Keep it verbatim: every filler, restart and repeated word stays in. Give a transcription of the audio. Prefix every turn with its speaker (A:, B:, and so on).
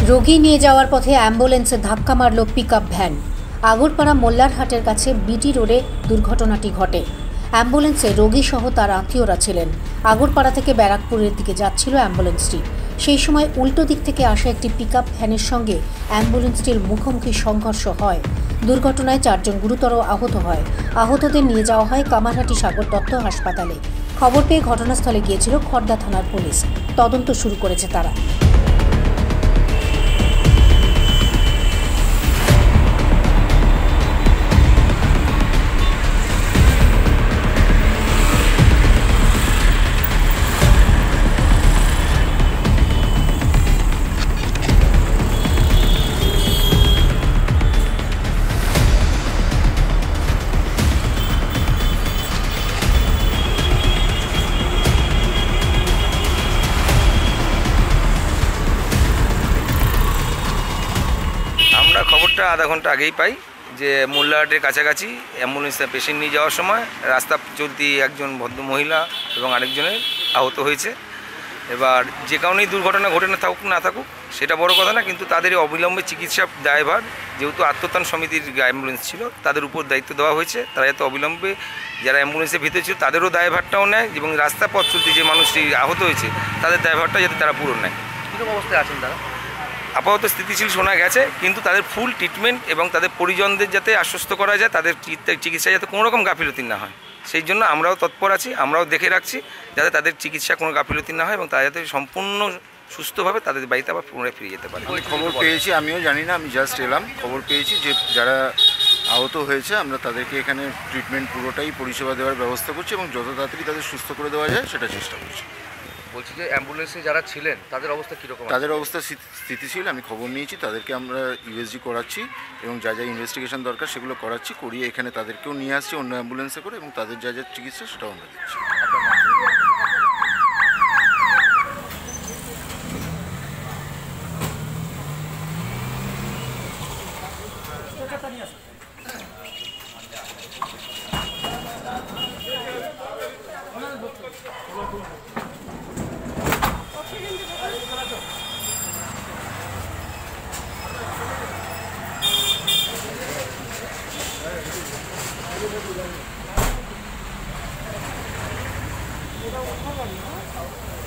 A: রোগী নিয়ে যাওয়ার পথে অ্যাম্বুলেন্সে ধাক্কা মারল পিকআপ ভ্যান। আগরপাড়া মোল্লারহাটের কাছে বিটি রোডে দুর্ঘটনাটি ঘটে। অ্যাম্বুলেন্সে রোগী সহ তার আত্মীয়রা ছিলেন। আগরপাড়া থেকে ব্যারাকপুরের দিকে যাচ্ছিল অ্যাম্বুলেন্সটি। সেই সময় উল্টো দিক থেকে আসা একটি পিকআপ ভ্যানের সঙ্গে অ্যাম্বুলেন্সটির মুখোমুখি সংঘর্ষ হয়। দুর্ঘটনায় চারজন গুরুতর আহত হয়। আহতদের নিয়ে যাওয়া হয় কামারহাটি সাগর দত্ত হাসপাতালে। খবর পেয়ে ঘটনাস্থলে গিয়েছিল খড়দা থানার পুলিশ। তদন্ত শুরু করেছে তারা।
B: আমরা খবরটা আধা ঘন্টা আগেই পাই যে মোল্লারহাটের কাছাকাছি অ্যাম্বুলেন্সে পেশেন্ট নিয়ে যাওয়ার সময় রাস্তা চলতি একজন ভদ্র মহিলা এবং আরেকজনের আহত হয়েছে। এবার যে কারণেই দুর্ঘটনা ঘটে না থাকুক না থাকুক সেটা বড় কথা না, কিন্তু তাদের অবিলম্বে চিকিৎসা দায়ভার যেহেতু আত্মত্রাণ সমিতির অ্যাম্বুলেন্স ছিল তাদের উপর দায়িত্ব দেওয়া হয়েছে। তারা যাতে অবিলম্বে যারা অ্যাম্বুলেন্সের ভিতরে ছিল তাদেরও দায়ভারটাও নেয় এবং রাস্তা পথ চলতি যে মানুষটি আহত হয়েছে তাদের দায়ভারটা যাতে তারা পূরণ নেয়।
C: কীরকম অবস্থায় আছেন তারা?
B: আপাতত স্থিতিশীল শোনা গেছে, কিন্তু তাদের ফুল ট্রিটমেন্ট এবং তাদের পরিজনদের যাতে আশ্বস্ত করা যায় তাদের চিকিৎসা যাতে কোনো রকম গাফিলতি না হয় সেই জন্য আমরাও তৎপর আছি। আমরাও দেখে রাখছি যাতে তাদের চিকিৎসা কোনো গাফিলতি না হয় এবং তারা যাতে সম্পূর্ণ সুস্থভাবে তাদের বাড়িতে আবার পুনরায় ফিরে যেতে পারে।
D: খবর পেয়েছি, আমিও জানি না, আমি জাস্ট এলাম। খবর পেয়েছি যে যারা আহত হয়েছে আমরা তাদেরকে এখানে ট্রিটমেন্ট পুরোটাই পরিষেবা দেওয়ার ব্যবস্থা করছি এবং যত তাড়াতাড়ি তাদের সুস্থ করে দেওয়া যায় সেটা চেষ্টা করছি।
C: বলছি যে অ্যাম্বুলেন্সে যারা ছিলেন তাদের অবস্থা কীরকম?
D: তাদের অবস্থা স্থিতিশীল। আমি খবর নিয়েছি, তাদেরকে আমরা ইউএসজি করাচ্ছি এবং যা যা ইনভেস্টিগেশন দরকার সেগুলো করাচ্ছি, করিয়ে এখানে তাদেরকেও নিয়ে আসছি অন্য অ্যাম্বুলেন্সে করে এবং তাদের যা যা চিকিৎসা সেটাও আমরা দিচ্ছি। এটা